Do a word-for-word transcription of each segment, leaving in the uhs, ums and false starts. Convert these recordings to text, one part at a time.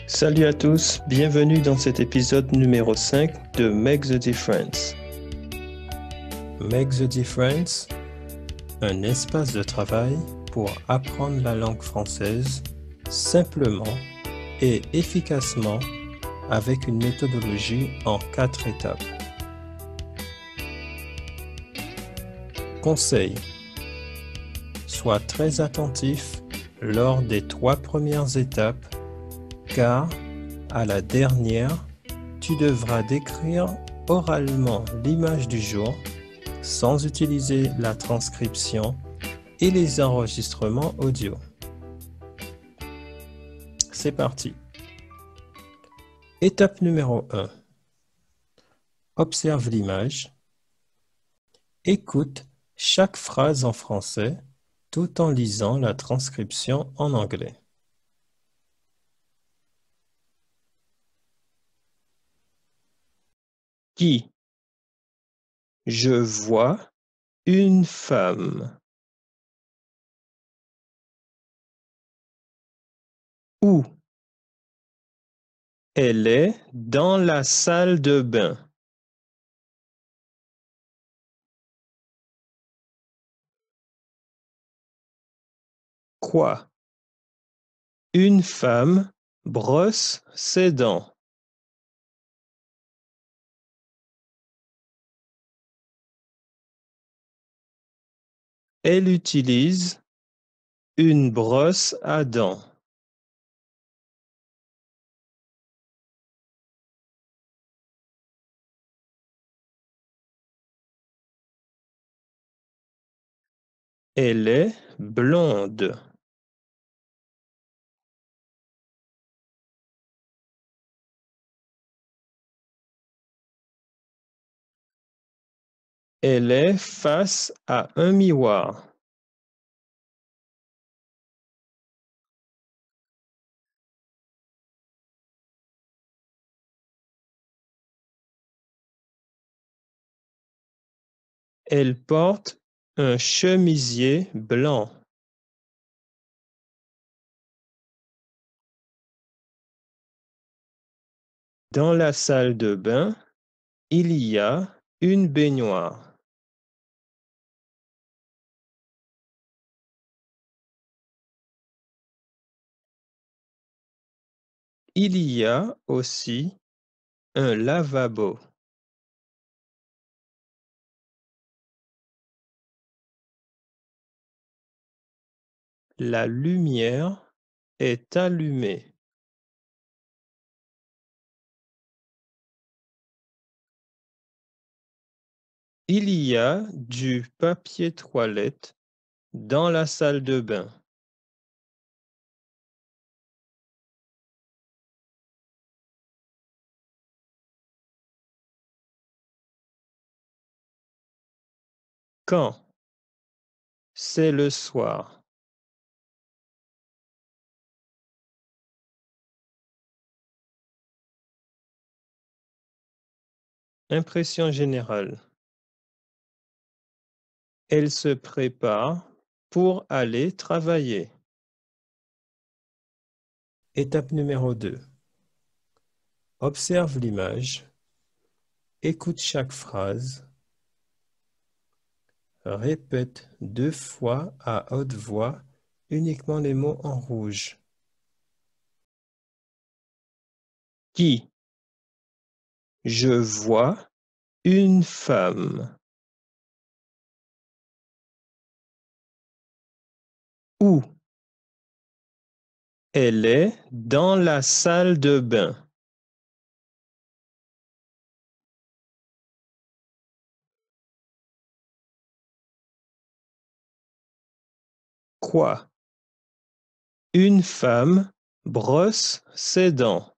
Salut à tous, bienvenue dans cet épisode numéro cinq de Make the Difference. Make the Difference, un espace de travail pour apprendre la langue française simplement et efficacement avec une méthodologie en quatre étapes. Conseil: sois très attentif lors des trois premières étapes, car à la dernière, tu devras décrire oralement l'image du jour sans utiliser la transcription et les enregistrements audio. C'est parti. Étape numéro un. Observe l'image. Écoute chaque phrase en français tout en lisant la transcription en anglais. Qui? Je vois une femme. Où? Elle est dans la salle de bain. Quoi? Une femme brosse ses dents. Elle utilise une brosse à dents. Elle est blonde. Elle est face à un miroir. Elle porte un chemisier blanc. Dans la salle de bain, il y a une baignoire. Il y a aussi un lavabo. La lumière est allumée. Il y a du papier toilette dans la salle de bain. Quand? C'est le soir. Impression générale. Elle se prépare pour aller travailler. Étape numéro deux. Observe l'image. Écoute chaque phrase. Répète deux fois à haute voix uniquement les mots en rouge. Qui? Je vois une femme. Où? Elle est dans la salle de bain. Quoi? Une femme brosse ses dents.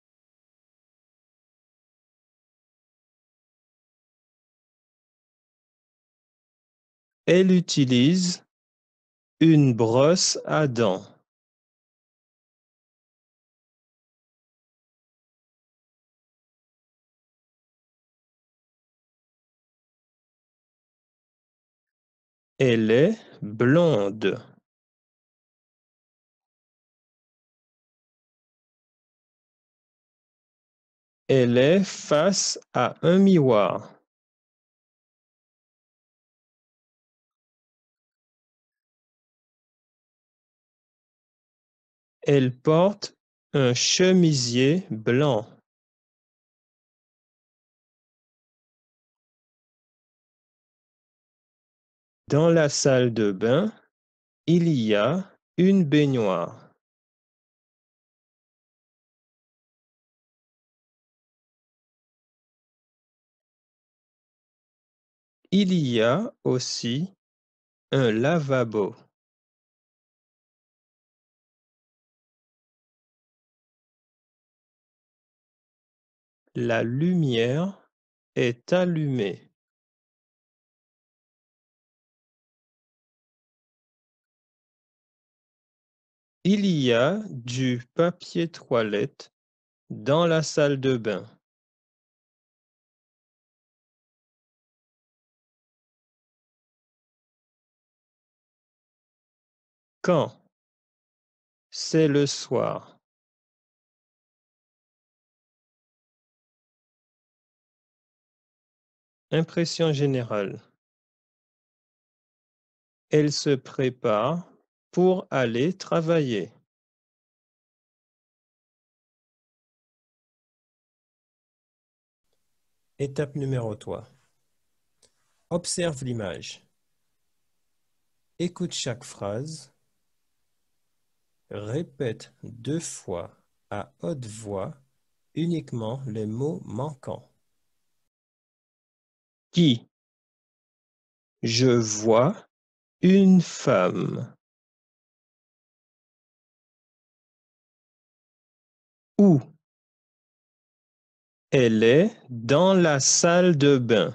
Elle utilise une brosse à dents. Elle est blonde. Elle est face à un miroir. Elle porte un chemisier blanc. Dans la salle de bain, il y a une baignoire. Il y a aussi un lavabo. La lumière est allumée. Il y a du papier toilette dans la salle de bain. Quand? C'est le soir. Impression générale. Elle se prépare pour aller travailler. Étape numéro trois. Observe l'image. Écoute chaque phrase. Répète deux fois à haute voix uniquement les mots manquants. Qui? Je vois une femme. Où? Elle est dans la salle de bain.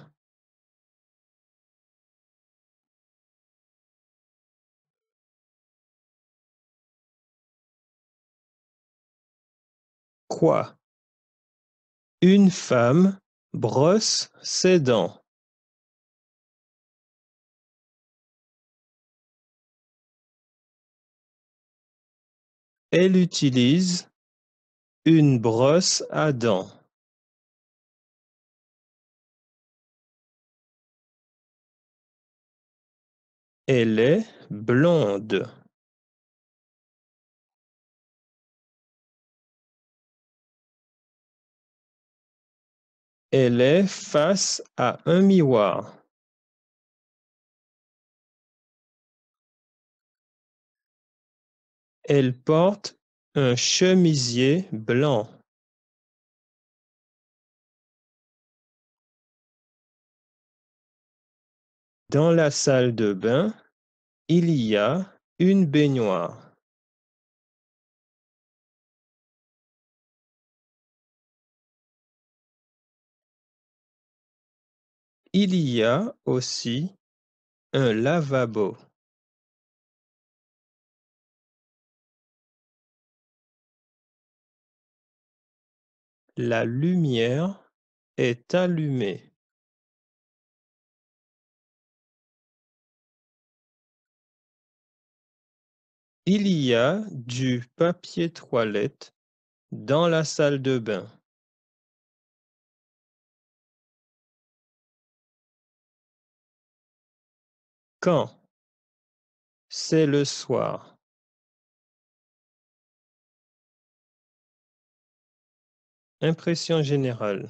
Quoi? Une femme brosse ses dents. Elle utilise une brosse à dents. Elle est blonde. Elle est face à un miroir. Elle porte un chemisier blanc. Dans la salle de bain, il y a une baignoire. Il y a aussi un lavabo. La lumière est allumée. Il y a du papier toilette dans la salle de bain. Quand? C'est le soir. Impression générale.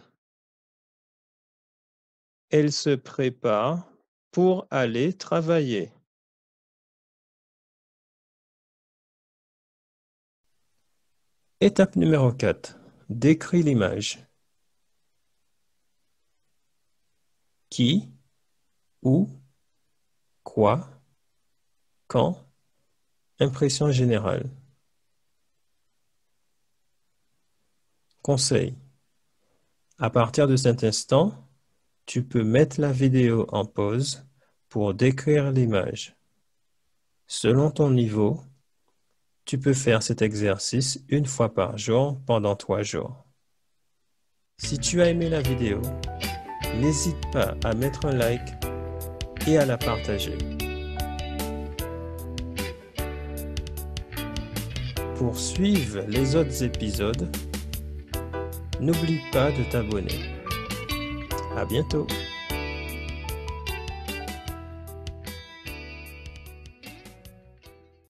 Elle se prépare pour aller travailler. Étape numéro quatre. Décris l'image. Qui? Où? Quoi? Quand? Impression générale. Conseil. À partir de cet instant, tu peux mettre la vidéo en pause pour décrire l'image. Selon ton niveau, tu peux faire cet exercice une fois par jour pendant trois jours. Si tu as aimé la vidéo, n'hésite pas à mettre un like et à la partager. Pour suivre les autres épisodes, N'oublie pas de t'abonner. À bientôt!